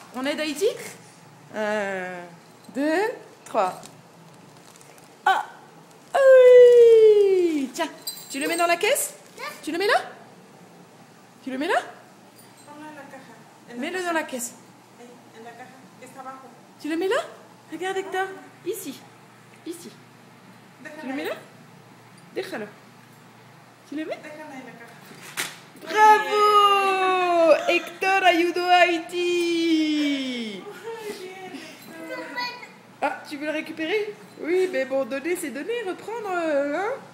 On aide Haïti? 1, 2, 3. Ah! Oui! Tiens, tu le mets dans la caisse? Tu le mets là? Tu le mets là? Mets-le dans la caisse. Tu le mets là? Regarde Hector. Ici. Ici. Tu le mets là? Déjalo. Tu le mets? Bravo! Hector ayudó a Haïti. Ah, tu veux le récupérer? Oui, mais bon, donner c'est donner, reprendre, hein?